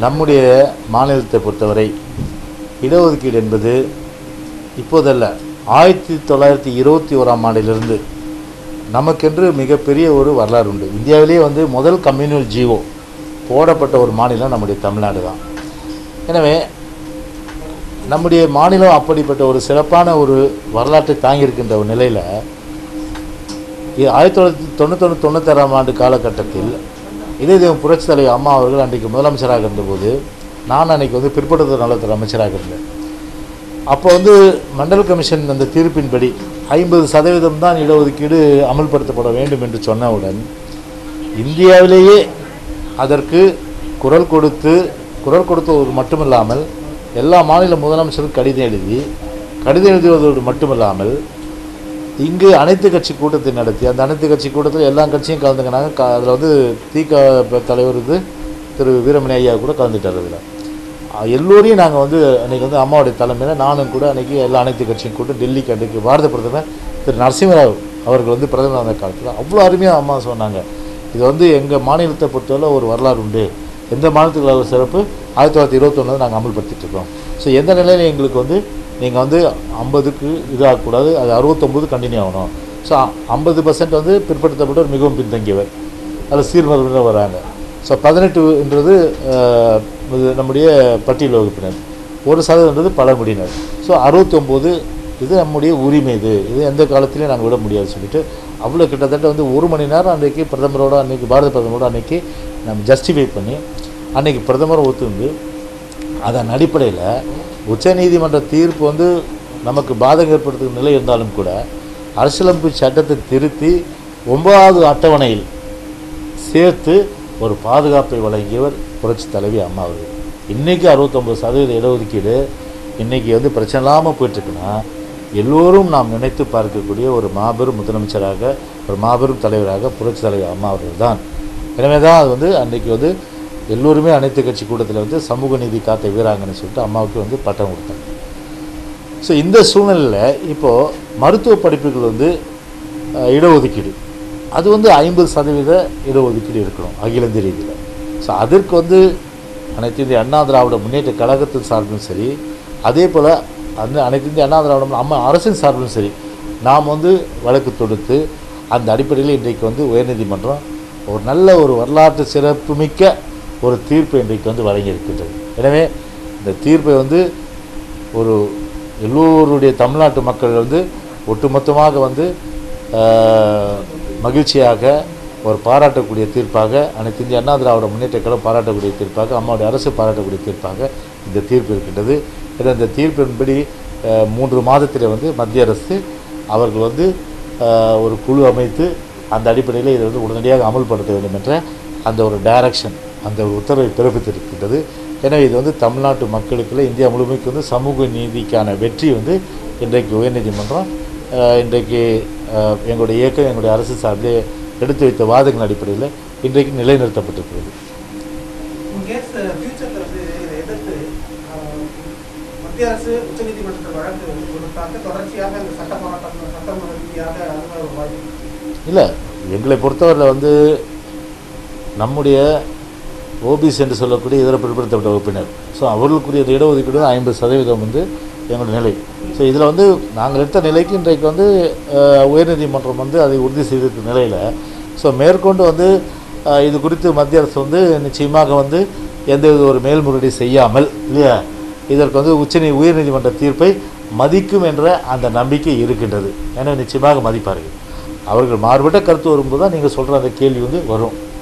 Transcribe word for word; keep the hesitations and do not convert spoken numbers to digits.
நம்முடைய மாநிலத்தை பொறுத்தவரை இடஒதுக்கீடு என்பது இப்போதல்ல, ஆயிரத்தி தொள்ளாயிரத்தி இருபத்தி ஓராம் ஆண்டிலிருந்து நமக்கென்று மிகப்பெரிய ஒரு வரலாறு உண்டு. இந்தியாவிலேயே வந்து முதல் கம்யூனல் ஜீவோ போடப்பட்ட ஒரு மாநிலம் நம்முடைய தமிழ்நாடு தான். எனவே நம்முடைய மாநிலம் அப்படிப்பட்ட ஒரு சிறப்பான ஒரு வரலாற்றை தாங்கியிருக்கின்ற ஒரு நிலையில் ஆயிரத்தி தொள்ளாயிரத்தி தொண்ணூத்தொன்று தொண்ணூத்தாறாம் ஆண்டு காலகட்டத்தில் இதே தெய்வம் புரட்சி தலைவர் அம்மா அவர்கள் அன்றைக்கு முதலமைச்சராக இருந்தபோது நான் அன்றைக்கி வந்து பிற்படுத்தல் நலத்துறை அமைச்சராக இருந்தேன். அப்போ வந்து மண்டல் கமிஷன் அந்த தீர்ப்பின்படி ஐம்பது சதவீதம் தான் இடஒதுக்கீடு அமல்படுத்தப்பட வேண்டும் என்று சொன்னவுடன் இந்தியாவிலேயே அதற்கு குரல் கொடுத்து குரல் கொடுத்தது மட்டுமில்லாமல் எல்லா மாநில முதலமைச்சரும் கடிதம் எழுதி கடிதம் எழுதுவதோடு மட்டுமில்லாமல் இங்கு அனைத்து கட்சி கூட்டத்தை நடத்தி அந்த அனைத்து கட்சி கூட்டத்தில் எல்லா கட்சியும் கலந்துக்கினாங்க. க அதில் வந்து திக தலைவர் வந்து திரு வீரமணி ஐயா கூட கலந்துட்டார். அதில் எல்லோரையும் நாங்கள் வந்து அன்றைக்கி வந்து அம்மாவுடைய தலைமையில் நானும் கூட அன்றைக்கி எல்லா அனைத்து கட்சியும் கூட்டம் டெல்லிக்கு அன்றைக்கி பாரத பிரதமர் திரு நரசிம்மராவ் அவர்கள் வந்து பிரதமர் அந்த காலத்தில் அவ்வளோ அருமையாக அம்மா சொன்னாங்க. இது வந்து எங்கள் மாநிலத்தை பொறுத்தவரை ஒரு வரலாறு உண்டு. எந்த மாநிலத்துக்கு ஒரு சிறப்பு ஆயிரத்தி தொள்ளாயிரத்தி இருபத்தொன்னு நாங்கள் அமல்படுத்திட்டுருக்கோம். ஸோ எந்த நிலையில் எங்களுக்கு வந்து நீங்கள் வந்து ஐம்பதுக்கு இதாகக்கூடாது, அது அறுபத்தொம்பது கண்டினியூ ஆகணும். ஸோ ஐம்பது பர்சன்ட் வந்து பிற்படுத்தப்பட்டவர் மிகவும் பின்தங்கியவர், அதில் சீர்மரபினர் வராங்க. ஸோ பதினெட்டுன்றது நம்முடைய பட்டியல் வகுப்பினர், ஒரு சதவீதன்றது பழங்குடியினர். ஸோ அறுபத்தொம்போது இது நம்முடைய உரிமை, இது இது எந்த காலத்திலையும் நாங்கள் விட முடியாதுன்னு சொல்லிட்டு அவ்வளோ கிட்டத்தட்ட வந்து ஒரு மணி நேரம் அன்றைக்கி பிரதமரோட அன்றைக்கி பாரத பிரதமரோட அன்றைக்கி நம்ம ஜஸ்டிஃபை பண்ணி அன்றைக்கி பிரதமரை ஒத்துந்து அதன் அடிப்படையில் உச்சநீதிமன்ற தீர்ப்பு வந்து நமக்கு பாதகம் ஏற்படுத்துகிற நிலை இருந்தாலும் கூட அரசியலமைப்பு சட்டத்தை திருத்தி ஒன்பதாவது அட்டவணையில் சேர்த்து ஒரு பாதுகாப்பை வழங்கியவர் புரட்சி தலைவி அம்மா அவர்கள். இன்றைக்கி அறுபத்தொம்பது சதவீத இடஒதுக்கீடு இன்றைக்கி வந்து பிரச்சனை இல்லாமல் போயிட்டுருக்குன்னா எல்லோரும் நாம் நினைத்து பார்க்கக்கூடிய ஒரு மாபெரும் முதலமைச்சராக ஒரு மாபெரும் தலைவராக புரட்சி தலைவர் அம்மா அவர்கள் தான். எனவே தான் அது வந்து அன்றைக்கி வந்து எல்லோருமே அனைத்து கட்சி கூட்டத்தில் வந்து சமூக நீதி காத்த வீராங்கன்னு சொல்லிட்டு அம்மாவுக்கு வந்து பட்டம் கொடுத்தாங்க. ஸோ இந்த சூழ்நிலையில் இப்போது மருத்துவ படிப்புகள் வந்து இடஒதுக்கீடு அது வந்து ஐம்பது சதவீத இடஒதுக்கீடு இருக்கணும் அகில இந்திய ரீதியில். ஸோ அதற்கு வந்து அனைத்து இந்திய அண்ணா திராவிட முன்னேற்ற கழகத்தின் சார்பிலும் சரி, அதே போல் அந்த அனைத்து இந்திய அண்ணா திராவிட அம்மா அரசின் சார்பிலும் சரி நாம் வந்து வழக்கு தொடுத்து அந்த அடிப்படையில் இன்றைக்கு வந்து உயர்நீதிமன்றம் ஒரு நல்ல ஒரு வரலாற்று சிறப்புமிக்க ஒரு தீர்ப்பு இன்றைக்கு வந்து வழங்கியிருக்கின்றது. எனவே இந்த தீர்ப்பை வந்து ஒரு எல்லோருடைய தமிழ்நாட்டு மக்கள் வந்து ஒட்டுமொத்தமாக வந்து மகிழ்ச்சியாக ஒரு பாராட்டக்கூடிய தீர்ப்பாக அனைத்து இந்திய அண்ணா திராவிட முன்னேற்ற கழகம் பாராட்டக்கூடிய தீர்ப்பாக அம்மாவுடைய அரசு பாராட்டக்கூடிய தீர்ப்பாக இந்த தீர்ப்பு இருக்கின்றது. இந்த தீர்ப்பின்படி மூன்று மாதத்தில் வந்து மத்திய அரசு அவர்கள் வந்து ஒரு குழு அமைத்து அந்த அடிப்படையில் இதை வந்து உடனடியாக அமல்படுத்த வேண்டும் என்ற அந்த ஒரு டைரக்ஷன் அந்த ஒரு உத்தரவை பிறப்பித்திருக்கின்றது. எனவே இது வந்து தமிழ்நாட்டு மக்களுக்குள்ள இந்தியா முழுமைக்கு வந்து சமூக நீதிக்கான வெற்றி வந்து இன்றைக்கு உயர்நீதிமன்றம் இன்றைக்கு எங்களுடைய இயக்கம் எங்களுடைய அரசு சார்பிலே எடுத்து வைத்த வாதங்கள் அடிப்படையில் இன்றைக்கு நிலைநிறுத்தப்பட்டிருக்கிறது. மத்திய அரசு உச்சநீதிமன்ற வழக்கு கொடுத்தாங்க, தொடர்ச்சியாக இந்த சட்ட போராட்டம் சட்டமன்ற ரீதியாக இல்லை. எங்களை பொறுத்தவரையில் வந்து நம்முடைய ஓபிசி என்று சொல்லக்கூடிய இதர பிற்படுத்தப்பட்ட வகுப்பினர், ஸோ அவர்களுக்குரிய இடஒதுக்கீடு ஐம்பது சதவீதம் வந்து எங்களுடைய நிலை. ஸோ இதில் வந்து நாங்கள் எடுத்த நிலைக்கு இன்றைக்கு வந்து உயர்நீதிமன்றம் வந்து அதை உறுதி செய்திருக்கிற நிலையில் ஸோ மேற்கொண்டு வந்து இது குறித்து மத்திய அரசு வந்து நிச்சயமாக வந்து எந்த வித ஒரு மேல்முறையீடு செய்யாமல் இல்லையா இதற்கு வந்து உச்சநீ உயர்நீதிமன்ற தீர்ப்பை மதிக்கும் என்ற அந்த நம்பிக்கை இருக்கின்றது. ஏன்னா நிச்சயமாக மதிப்பார்கள். அவர்கள் மாறுபட்ட கருத்து வரும்போது தான் நீங்கள் சொல்கிற அந்த கேள்வி வந்து வரும்.